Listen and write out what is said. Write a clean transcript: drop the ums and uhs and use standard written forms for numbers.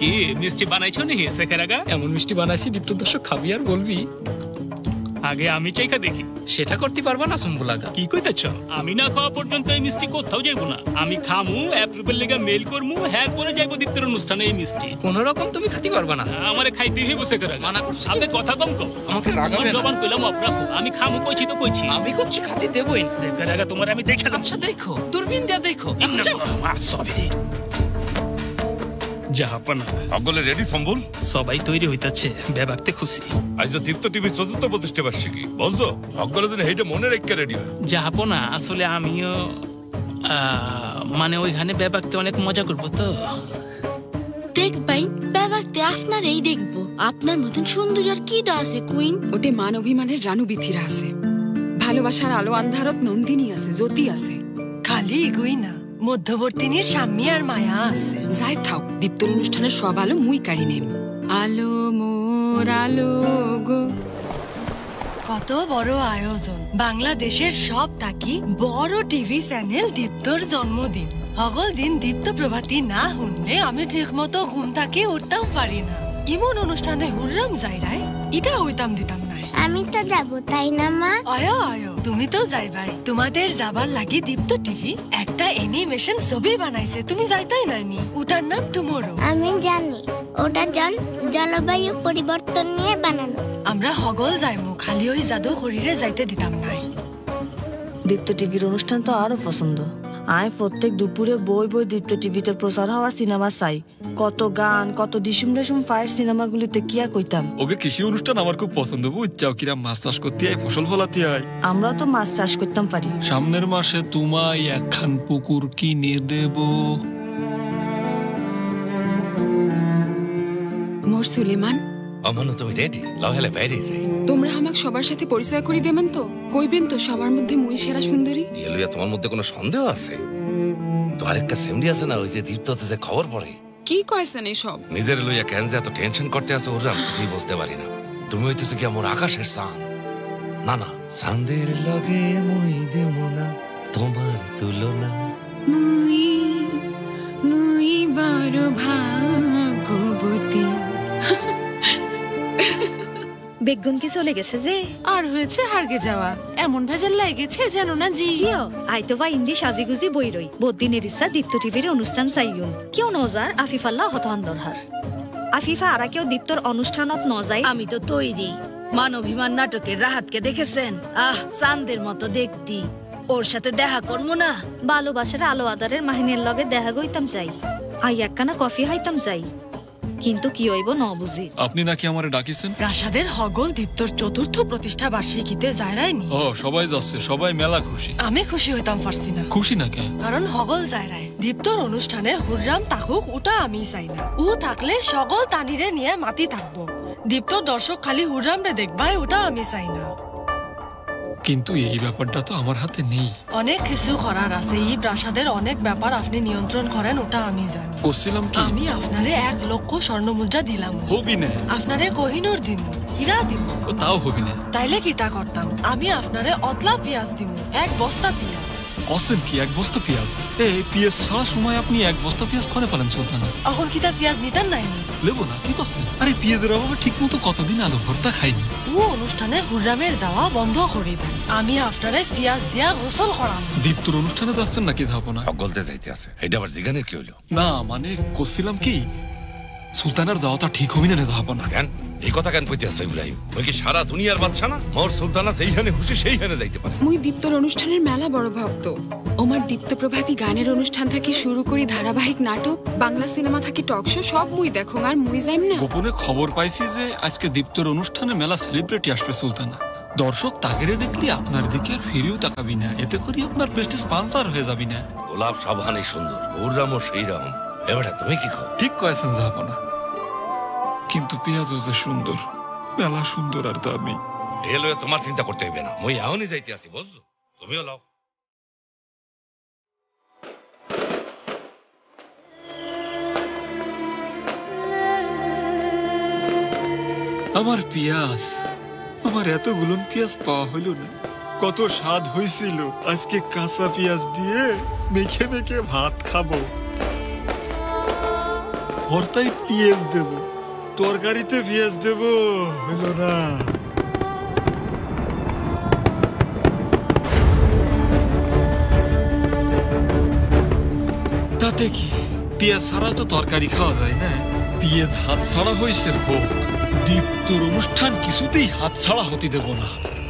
কি মিষ্টি বানাইছো নাকি শেখের আগা? এমন মিষ্টি বানাইছি দীপ্ত দর্শক খাবি আর বলবি আগে আমি চাইকা দেখি। সেটা করতে পারবা না সুম্বুল আগা। কি কইতেছ? আমি না খাওয়া পর্যন্ত এই মিষ্টি কোথাও যাইবো না। আমি খামু, অ্যাপ্রুভেল লেগে মেইল করমু, হ্যাঁ পরে যাইবো দীপ্তের অনুষ্ঠানে এই মিষ্টি। কোন রকম তুমি খাইতে পারবা না। আমারে খাইতে হইব শেখের আগা। মানা করছি। আপনি কথা কম কম। আমাকে রাগাবে না। জবান কইলাম অপরাধ। আমি খামু কইছি তো কইছি। আমি করছি খাতে দেবই। শেখের আগা তোমার আমি দেখে আচ্ছা দেখো, দূরবীন দিয়ে দেখো। সরি জাহাপনা সকলে রেডি সম্বল? সবাই তৈরি হইতাছে, বেবাকতে খুশি। আজ দীপ্ত টিভি ৪র্থ প্রতিষ্ঠা বার্ষিকী বুঝছো, সকলে দিন এইটা মনে রেখে রেডি হয়। জাহাপনা আসলে আমিও মানে ওইখানে বেবাকতে অনেক মজা করবো তো। দেখ ভাই, বেবাকতে আপনারই দেখবো। আপনার মতন সুন্দর আর কি আছে কুইন? ওটে মান অভিমানের রানু বিথিরা আছে, ভালোবাসার আলো আন্ধারত নন্দিনী আছে, জ্যোতি আছে। খালি এগুই না, মধ্যবর্তিনীর স্বামী আর মায়া আছে। যাই থাক, দীপ্তর অনুষ্ঠানের সব আলো মুই কাড়ি নেম। আলো মোর আলো গো। কত বড় আয়োজন, বাংলাদেশের সব থাকি বড় টিভি চ্যানেল দীপ্তর জন্মদিন। সকল দিন দীপ্ত প্রভাতী না শুনলে আমি ঠিক মতো ঘুম থাকি উঠতাম পারি না। ইমন অনুষ্ঠানে হুররাম যাইরাই এটা হইতাম দিতাম না। আমি তো যাবো, তাই না মা? আয়ো আয়ো, তুমি তো যাইবাই। তোমাদের যাবার লাগি দীপ্ত টিভি একটা অ্যানিমেশন ছবি বানাইছে, তুমি যাইতাই নাইনি? ওটার নাম টুমরো। আমি জানি, ওটা জলবায়ু পরিবর্তন নিয়ে বানানো। আমরা হগল যাইমু, খালি ওই জাদু শরীরে যাইতে দিতাম নাই। দীপ্ত টিভির অনুষ্ঠান তো আরো পছন্দ। আয় প্রত্যেক দুপুরে বই বই দীপ্ত টিভিতে প্রচার হওয়া সিনেমা চাই। কত গান, কত দিসুম রেসুম ফায়ার সিনেমাগুলিতে কিয়া কইতাম। ওকে কৃষি অনুষ্ঠান আমার খুব পছন্দ, বুঝছাও কিরা মাছ চাষ করতে হয়, ফসল ফলাতে হয়। আমরা তো মাছ চাষ করতাম পারি। সামনের মাসে তোমায় একখান পুকুর কিনে দেব। মোর সুলেমান, আমানো তুমি রেডি? লহেলে বাইরে যাই। তোমরা আমাকে সবার সাথে পরিচয় করি দেবেন তো? কইবেন তো সবার মধ্যে মুই সেরা সুন্দরী? এলুয়া তোমার মধ্যে কোনো সন্দেহ আছে? তোমার একটা সেমডি আছে না, ওই যে দীপ্ততে যে খবর পড়ে। কি কইছেন এই সব? নিজের লইয়া কেন যে এত টেনশন করতে আছে ওরা কিছুই বুঝতে পারি না। তুমি হইতেছো কি আমার আকাশের চাঁদ? না না, চাঁদের লগে মই দেমো না তোমার তুলনা। মুই মুই বড় ভাগ্যবতী। বেগুন কি চলে গেছে যে? আর হয়েছে হারগে যাওয়া, এমন ভেজাল লাগেছে যেন না জি। কিও আইতো বা ইন্দি সাজিগুজি বই রই বদিনের ইচ্ছা দীপ্ত টিভির অনুষ্ঠান চাইয়ুন। কিয় নজার আফিফাল্লাহ হতন দরহার। আফিফা আরা কেউ দীপ্তর অনুষ্ঠানত নজাই? আমি তো তৈরি। মান অভিমান নাটকের রাহাতকে দেখেছেন? চাঁদের মতো দেখতি। ওর সাথে দেখা করবো না? ভালোবাসার আলো আদারের মাহিনের লগে দেখা গইতাম চাই, আই একখানা কফি হাইতাম চাই, কিন্তু কি হইব ন বুঝি। আপনি নাকি আমারে ডাকিছেন? প্রাসাদের হগল দীপ্তর ৪র্থ প্রতিষ্ঠা বার্ষিকীতে যায়রাইনি? ও সবাই যাচ্ছে, সবাই মেলা খুশি। আমি খুশি হইতাম পারছি না। খুশি না কেন? কারণ হগল যায়রাই দীপ্তর অনুষ্ঠানে হুররাম তাকুক, ওটা আমি চাই না। ও থাকলে সকল তানিরে নিয়ে মাতি থাকবো। দীপ্তর দর্শক খালি হুররাম রে দেখবাই, ওটা আমি চাই না। কিন্তু এই ব্যাপারটা তো আমার হাতে নেই। অনেক কিছু করার আছে, এই প্রাসাদের অনেক ব্যাপার আপনি নিয়ন্ত্রণ করেন, ওটা আমি জানি। করছিলাম কি? আমি আপনারে ১ লক্ষ স্বর্ণ মুদ্রা দিলাম। হবি না? আপনারে কোহিনূর দিব, হীরা দিব। তাও হবি না? তাইলে কি তা করতাম? আমি আপনারে অতলা পেঁয়াজ দিব, ১ বস্তা পেঁয়াজ। কসেন কি 1 বস্তা পেঁয়াজ? এই পেঁয়াজ ছাড়া সময় আপনি 1 বস্তা পেঁয়াজ করে পারেন সুলতানা? এখন কি তা পেঁয়াজ নিতেন নাইনি? লেবো না, কি করছেন? আরে পেঁয়াজের অভাবে ঠিক মতো কতদিন আলু ভর্তা খাইনি। ও অনুষ্ঠানে হুররামের যাওয়া বন্ধ করে দেন, আমি আপনারে পেঁয়াজ দিয়া গোসল করাম। দীপ্তর অনুষ্ঠানে যাচ্ছেন নাকি ধাপনা? গলতে যাইতে আছে, এটা আবার জিগানের কি হইলো? না মানে করছিলাম কি, সুলতানার যাওয়াটা ঠিক হবি না ধাপনা। কেন এই কথা কেন কইতে আছো ইব্রাহিম? ওই কি সারা দুনিয়ার বাদশা না? মোর সুলতানা যেইখানে খুশি সেইখানে যাইতে পারে। মুই দীপ্তর অনুষ্ঠানের মেলা বড় ভক্ত। আমার দীপ্ত প্রভাতী গানের অনুষ্ঠান থাকি শুরু করি ধারাবাহিক নাটক, বাংলা সিনেমা থাকি টক শো, সব মুই দেখো আর মুই যাইম না। গোপনে খবর পাইছি যে আজকে দীপ্তর অনুষ্ঠানে মেলা সেলিব্রিটি আসবে সুলতানা। দর্শক তাগেরে দেখলি আপনার দিকে আর ফিরেও তাকাবি না, এতে করি আপনার প্রেস্টিজ পাঞ্চার হয়ে যাবি না। গোলাপ সাবহানি সুন্দর, হুররামও সেই রকম। এবারে তুমি কি কও? ঠিক কয়েছেন ধাপনা, কিন্তু পেঁয়াজও যে সুন্দর, মেলা সুন্দর আর দামি। এলো তোমার চিন্তা করতে হইবে না, মই এখনই যাইতে আসি, বুঝছো? তুমিও লাও। আমার পেঁয়াজ, আমার এতগুলো পেঁয়াজ পাওয়া হইল না। কত স্বাদ হয়েছিল, আজকে কাঁচা পেঁয়াজ দিয়ে মেখে মেখে ভাত খাবো। ভর্তায় পেঁয়াজ দেব, তরকারিতে পেঁয়াজ দেব, হলো না? তাতে কি, পেঁয়াজ ছাড়া তো তরকারি খাওয়া যায় না। পেঁয়াজ হাত ছাড়া হয়েছে হোক, দীপ্তর অনুষ্ঠান কিছুতেই হাত ছাড়া হতে দেব না।